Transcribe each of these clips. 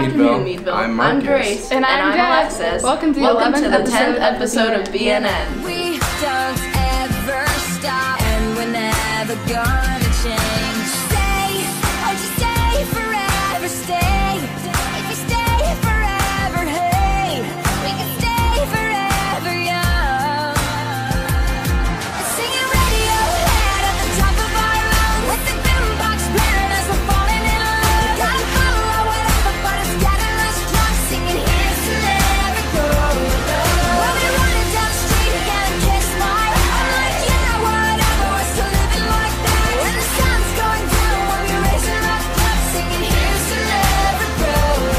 afternoon, Meadville. I'm Grace. And I'm Alexis. Welcome to the 10th episode of BNN. We don't ever stop, and we're never gonna change. Stay, or just stay forever, stay. If you stay forever, hey, we can stay forever young. Singing Radiohead at the top of our lungs, with the boombox blaring as we're falling in love. Gotta follow whatever, but it's getting us drunk. Singing here's to never go. When we running down the street, getting kissed by, I'm like, you know whatever, we're still living like that. When the sun's going down, we'll be raising our cups, singing here's to never go.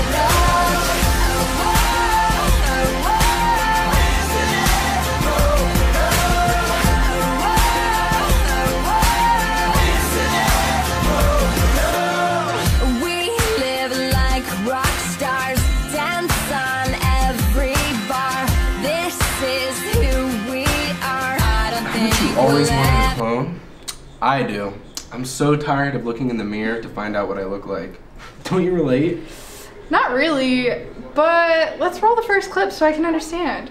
We live like rock stars, dance on every bar. This is who we are. I don't think You always wanted a clone? I do. I'm so tired of looking in the mirror to find out what I look like. Don't you relate? Not really, but let's roll the first clip so I can understand.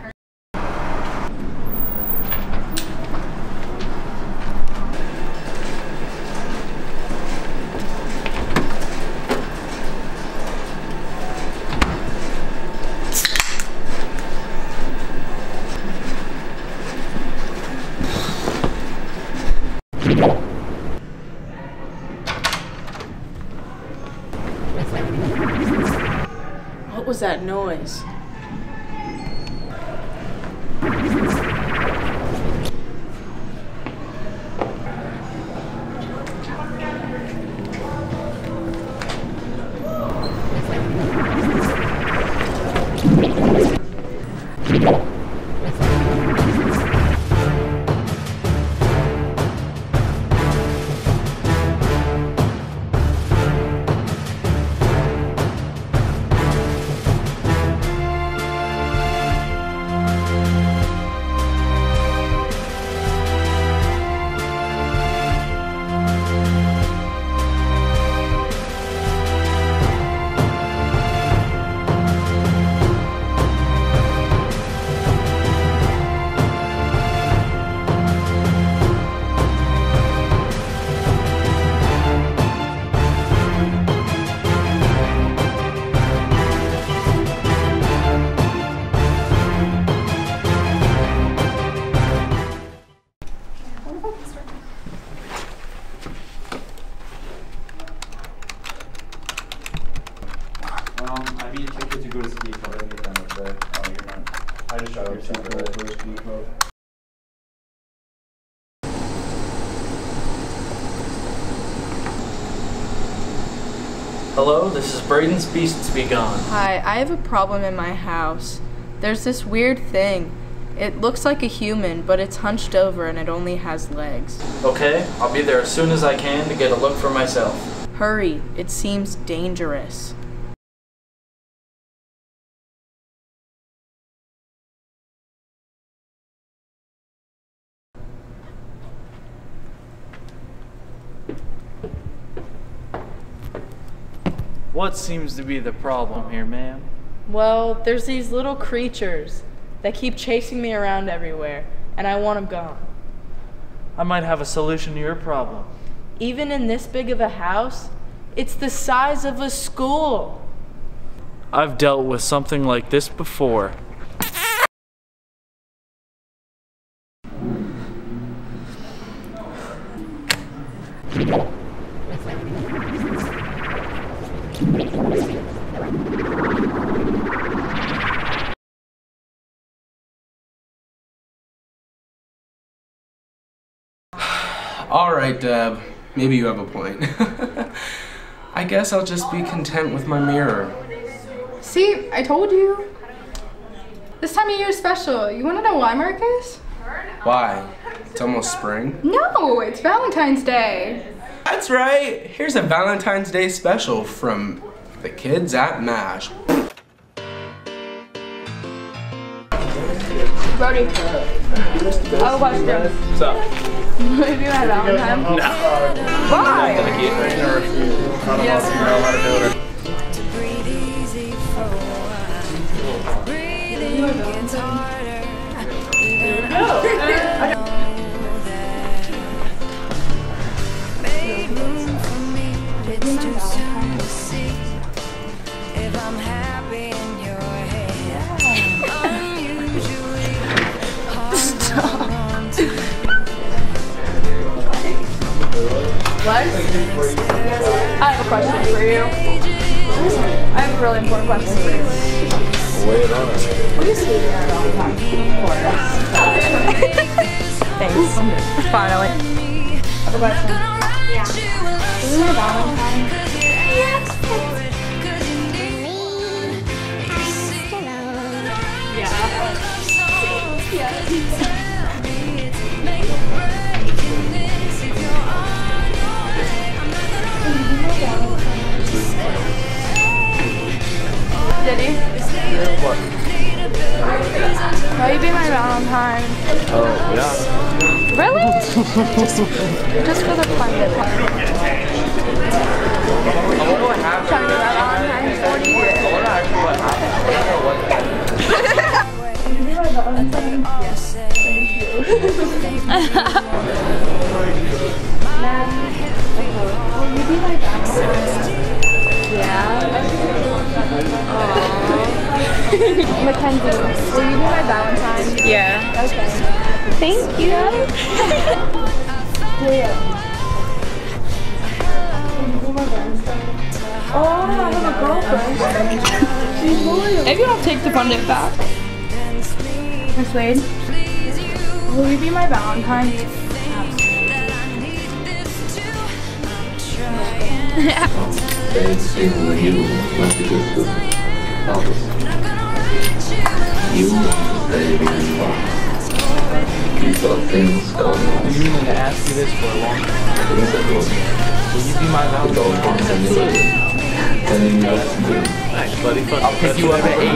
What was that noise? I need a ticket to go to ski club. I need them up there. Oh, you're not. I just shot up ski club. Hello, this is Braden's Beast to be gone. Hi, I have a problem in my house. There's this weird thing. It looks like a human, but it's hunched over and it only has legs. Okay, I'll be there as soon as I can to get a look for myself. Hurry, it seems dangerous. What seems to be the problem here, ma'am? Well, there's these little creatures that keep chasing me around everywhere, and I want them gone. I might have a solution to your problem. Even in this big of a house, it's the size of a school. I've dealt with something like this before. Alright, Deb. Maybe you have a point. I guess I'll just be content with my mirror. See, I told you. This time of year is special. You want to know why, Marcus? Why? It's almost spring? No, it's Valentine's Day. That's right! Here's a Valentine's Day special from the kids at MASH. Brody. Oh, question. What's up? Have you had Valentine's? No. Why? Yes. gets harder. Make room for me. It's too soon to see if I'm happy in your head. Unusually hard to hold on to. What? I have a question for you. I have a really important question for you. Lay it on us. Will you see me at Valentine's for us? Thanks. Finally. I have a question. Yeah. Is it Valentine's? Diddy? What? Will you be my Valentine? Oh, yeah. Really? Just for the fun of it. Tell me about Valentine's 40 years. Will you be my Valentine? Yeah. Mackenzie, will you be my Valentine? Yeah. Okay. Thank you. Oh, I have a girlfriend. She's loyal. Maybe I'll take the fun day back. Miss Wade, will you be my Valentine? I've been meaning to ask you this for a long time. Will you be my Valentine? Thanks, buddy. I'll pick you up at 8.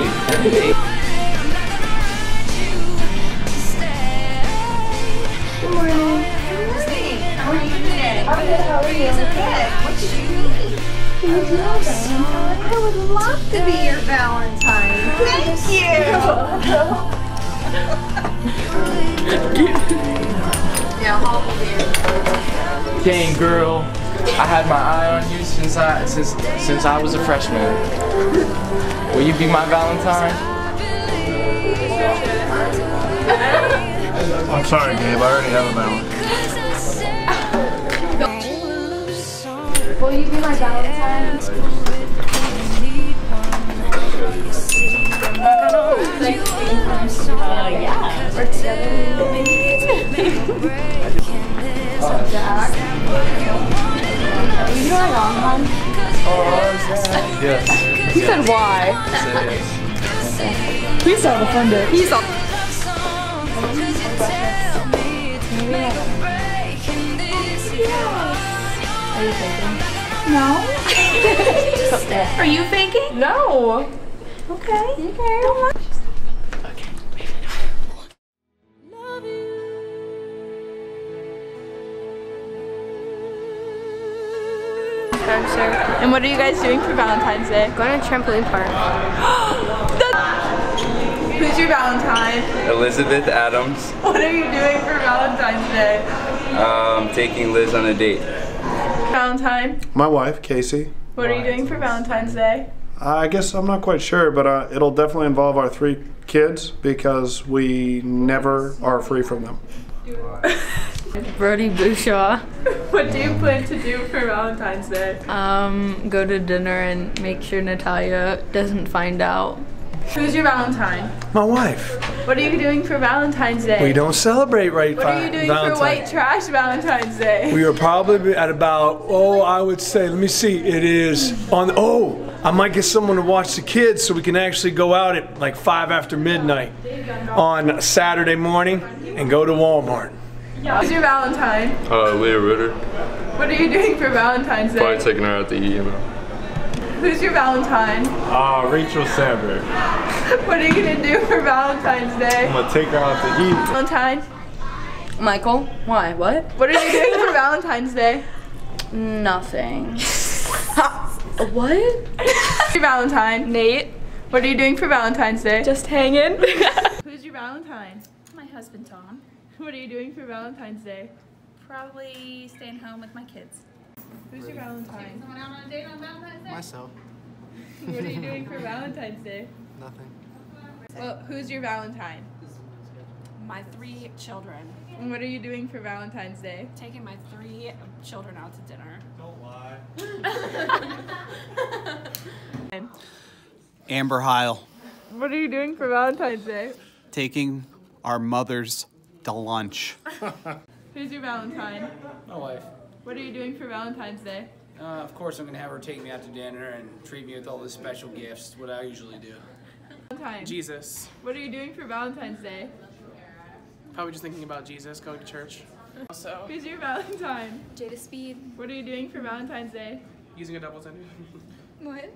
Good morning. How are you today? I'm good. How are you? Good. What did you need? Can you do my Valentine? I would love to be your Valentine. Thank you. Yeah, how old are you? Dang, girl. I had my eye on you since I was a freshman. Will you be my Valentine? I'm sorry, Gabe. I already have a Valentine. Will you be my Valentine? Yeah. We're together. Jack. Will you be my Valentine? Yes. He said why? Please have a fun day. He's on. Are you faking? No. Are you faking? No. Okay. Okay. And what are you guys doing for Valentine's Day? Going to trampoline park. Who's your Valentine? Elizabeth Adams. What are you doing for Valentine's Day? Taking Liz on a date. Valentine, My wife, Casey. what are you doing for Valentine's Day? I guess I'm not quite sure, but it'll definitely involve our 3 kids because we never are free from them. Brody Bouchard. What do you plan to do for Valentine's Day? Go to dinner and make sure Natalia doesn't find out. Who's your Valentine? My wife. What are you doing for Valentine's Day? We don't celebrate right What are you doing for white trash Valentine's Day? We are probably at about, I would say, let me see, it is on, I might get someone to watch the kids so we can actually go out at like 5 after midnight on Saturday morning and go to Walmart. Who's your Valentine? Leah Ritter. What are you doing for Valentine's Day? Probably taking her out to eat, Who's your Valentine? Rachel Sandberg. What are you gonna do for Valentine's Day? I'm gonna take her out to eat. Valentine? Michael, why? What? What are you doing for Valentine's Day? Nothing. What? Your Valentine? Nate, What are you doing for Valentine's Day? Just hanging. Who's your Valentine? My husband, Tom. What are you doing for Valentine's Day? Probably staying home with my kids. Who's your Valentine? Someone out on a date on Valentine's Day? Myself. What are you doing for Valentine's Day? Nothing. Well, who's your Valentine? My 3 children. And what are you doing for Valentine's Day? Taking my 3 children out to dinner. Don't lie. Amber Heil. What are you doing for Valentine's Day? Taking our mothers to lunch. Who's your Valentine? My wife. What are you doing for Valentine's Day? Of course, I'm gonna have her take me out to dinner and treat me with all the special gifts, what I usually do. Valentine. Jesus. What are you doing for Valentine's Day? Probably just thinking about Jesus, going to church. So. Who's your Valentine? Jada Speed. What are you doing for Valentine's Day? Using a double tender. What?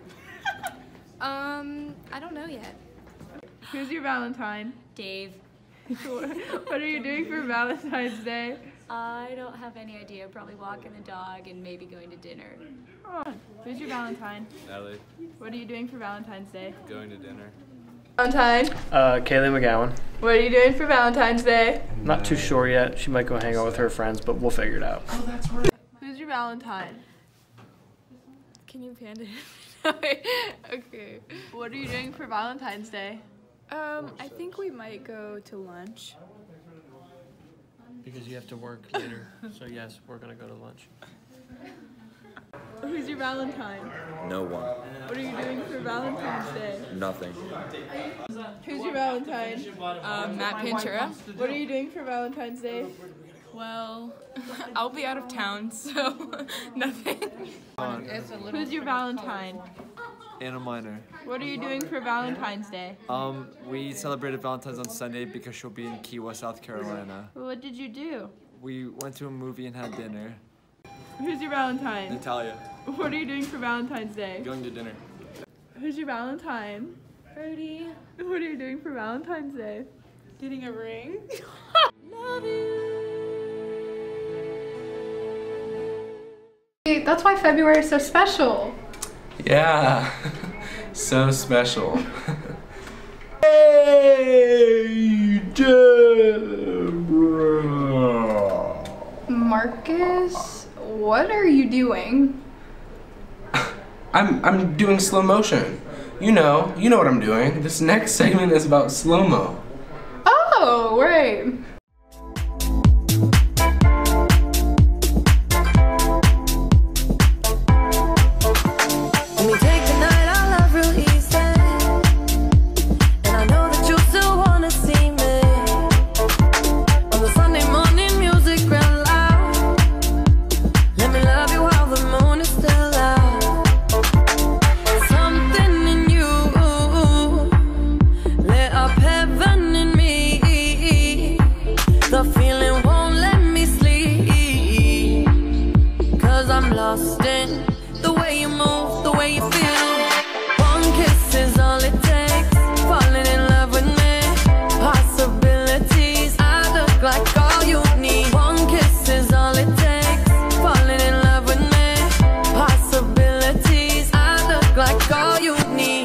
I don't know yet. Who's your Valentine? Dave. What are you doing for Valentine's Day? I don't have any idea. Probably walking the dog and maybe going to dinner. Oh, who's your Valentine? Natalie. What are you doing for Valentine's Day? Going to dinner. Valentine. Kaylee McGowan. What are you doing for Valentine's Day? Not too sure yet. She might go hang out with her friends, but we'll figure it out. Oh, that's right. Who's your Valentine? Can you pan it? Okay. What are you doing for Valentine's Day? I think we might go to lunch. Because you have to work later. So yes, we're gonna go to lunch. Who's your Valentine? No one. What are you doing for Valentine's Day? Nothing. Who's your Valentine? Matt Pintura. What are you doing for Valentine's Day? Well, I'll be out of town, so nothing. Who's your Valentine? Anna Minor. What are you doing for Valentine's Day? We celebrated Valentine's on Sunday because she'll be in Key West, South Carolina. What did you do? We went to a movie and had dinner. Who's your Valentine? Natalia. What are you doing for Valentine's Day? Going to dinner. Who's your Valentine? Brody. What are you doing for Valentine's Day? Getting a ring. Love you. That's why February is so special. Yeah, so special. Hey, Deborah. Marcus, what are you doing? I'm doing slow motion. You know what I'm doing. This next segment is about slow-mo. Oh, right. Lost in the way you move, the way you feel. One kiss is all it takes. Falling in love with me. Possibilities. I look like all you need. One kiss is all it takes. Falling in love with me. Possibilities. I look like all you need.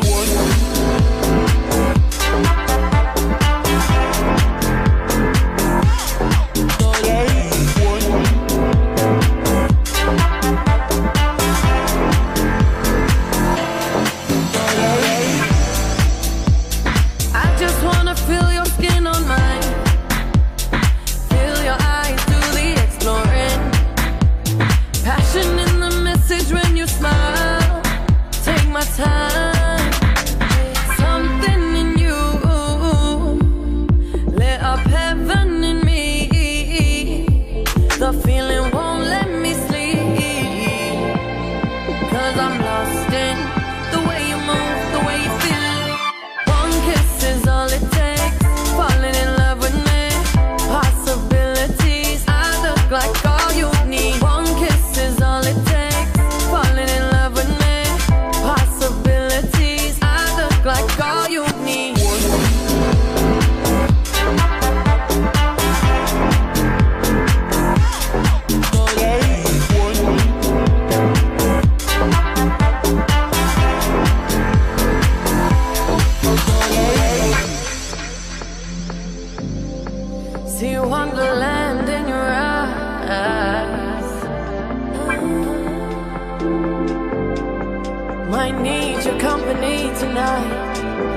company tonight.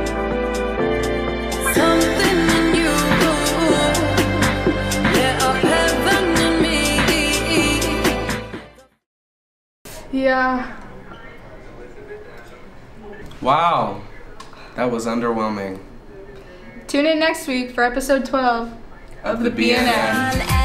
Something in you lit up heaven in me. Yeah. Wow, that was underwhelming. Tune in next week for episode 12 of the BNN.